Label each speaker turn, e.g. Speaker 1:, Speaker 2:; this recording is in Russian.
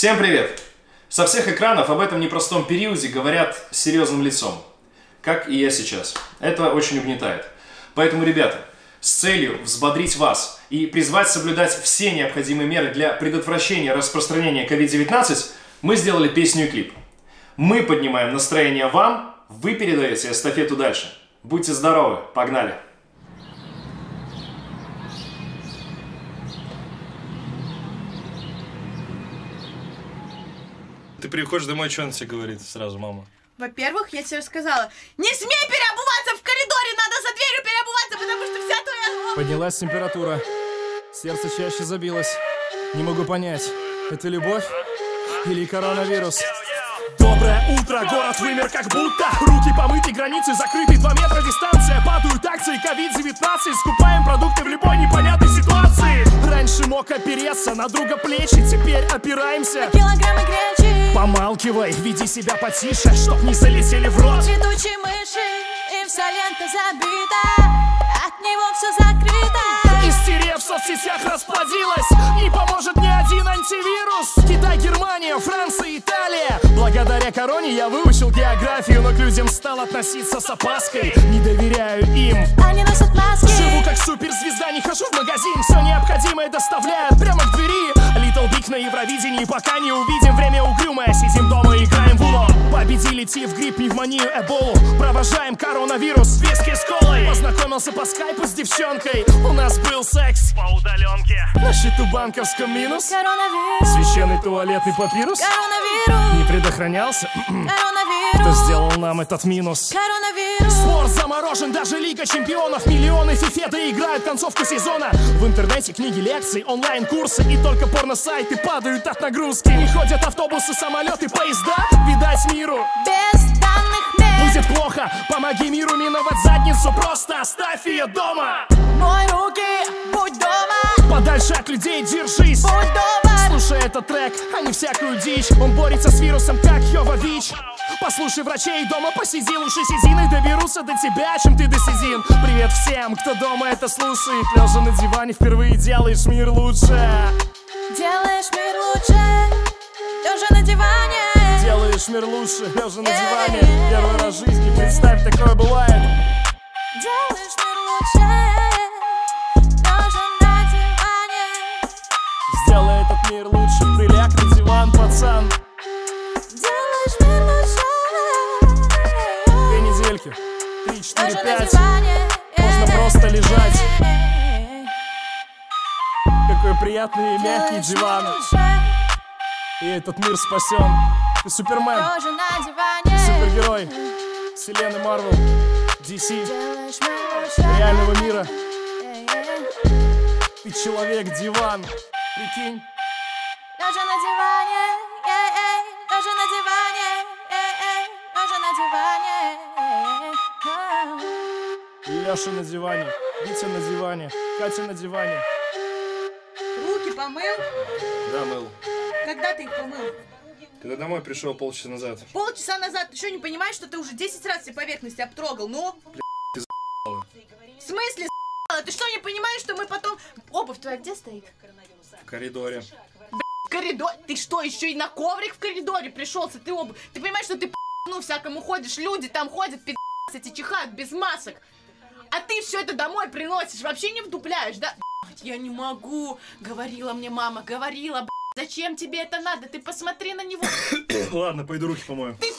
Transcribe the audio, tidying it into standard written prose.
Speaker 1: Всем привет! Со всех экранов об этом непростом периоде говорят с серьезным лицом, как и я сейчас. Это очень угнетает. Поэтому, ребята, с целью взбодрить вас и призвать соблюдать все необходимые меры для предотвращения распространения COVID-19, мы сделали песню и клип. Мы поднимаем настроение вам, вы передаете эстафету дальше. Будьте здоровы, погнали! Ты приходишь домой, что она тебе говорит сразу, мама?
Speaker 2: Во-первых, я тебе сказала, не смей переобуваться в коридоре, надо за дверью переобуваться, потому что вся твоя...
Speaker 3: Поднялась температура, сердце чаще забилось. Не могу понять, это любовь или коронавирус? Доброе утро, город вымер как будто. Руки помыты, границы закрыты, 2 метра дистанция. Падают акции COVID-19, скупаем продукты в любой непонятной ситуации. Раньше мог опереться на друга плечи, теперь опираемся.
Speaker 2: Килограммы гречи.
Speaker 3: Помалкивай, веди себя потише, чтоб не залетели в рот
Speaker 2: Летучие мыши, и вся лента забита, от него все закрыто.
Speaker 3: Истерия в соцсетях расплодилась, не поможет ни один антивирус. Китай, Германия, Франция, Италия. Благодаря короне я выучил географию, но к людям стал относиться с опаской. Не доверяю им,
Speaker 2: Они носят маски.
Speaker 3: живу как суперзвезда, не хожу в магазин, все необходимое доставляют прямо к двери. Little Big на Евровидении, пока не увидим время угрюмое, сидим дома, играем в Uno. Победили ТИФ, грипп, пневмонию, эболу, провожаем коронавирус, виски с колой. Познакомился по скайпу с девчонкой, у нас был секс по удаленке. На счету банковском минус,
Speaker 2: Коронавирус.
Speaker 3: священный туалетный папирус
Speaker 2: Коронавирус.
Speaker 3: не предохранялся. Кто
Speaker 2: Коронавирус.
Speaker 3: сделал нам этот минус?
Speaker 2: Коронавирус.
Speaker 3: Спорт заморожен, даже Лига чемпионов. Миллионы фифе доиграют концовку сезона. В интернете книги, лекции, онлайн-курсы, и только порно-сайты падают от нагрузки. Не ходят автобусы, самолеты, поезда. Видать миру
Speaker 2: Без данных мер.
Speaker 3: будет плохо. Помоги миру миновать задницу, просто оставь ее дома.
Speaker 2: Мой руки, будь дома.
Speaker 3: Подальше от людей держись.
Speaker 2: Будь дома.
Speaker 3: Слушай этот трек, а не всякую дичь. Он борется с вирусом, как Йовович. Послушай врачей, дома посиди, лучше сидины доберутся до тебя, чем ты досидин. Привет всем, кто дома это слушает. Лежа на диване, впервые делаешь мир лучше.
Speaker 2: Делаешь мир лучше, лежа на диване.
Speaker 3: Делаешь мир лучше, лежа на диване. Первый раз в жизни, представь, такое бывает.
Speaker 2: Делаешь мир лучше, лежа на диване.
Speaker 3: Сделай этот мир лучше, приляг на диван, пацан.
Speaker 2: Делаешь мир лучше,
Speaker 3: 2 недельки, 3, 4,
Speaker 2: лежа на
Speaker 3: 5.
Speaker 2: диване.
Speaker 3: Можно просто лежать. Какой приятный и мягкий
Speaker 2: Делаешь мир
Speaker 3: диван.
Speaker 2: лучше,
Speaker 3: И этот мир спасен. Ты Супермен,
Speaker 2: лежа на диване.
Speaker 3: супергерой вселенной Марвел, DC,
Speaker 2: Делаешь мир лучше,
Speaker 3: реального мира. Ты человек-диван, прикинь.
Speaker 2: лежа на диване, лежа на диване, лежа на диване.
Speaker 3: Леша на диване, Витя на диване, Катя на диване.
Speaker 2: Руки помыл?
Speaker 1: Да, мыл.
Speaker 2: Когда ты их помыл?
Speaker 1: Когда домой пришел полчаса назад.
Speaker 2: Полчаса назад. Ты что, не понимаешь, что ты уже 10 раз все поверхности обтрогал? Ну?
Speaker 1: ты
Speaker 2: В смысле с***ла? Ты что, не понимаешь, что мы потом... Обувь твоя где стоит?
Speaker 1: В коридоре.
Speaker 2: В коридоре? Ты что, еще и на коврик в коридоре пришелся? Ты обувь... Ты понимаешь, что ты ну всякому ходишь? Люди там ходят, эти чихают без масок. А ты все это домой приносишь, вообще не вдупляешь, да? Я не могу. Говорила мне мама, говорила, зачем тебе это надо? Ты посмотри на него.
Speaker 1: Ладно, пойду руки помою.
Speaker 2: Ты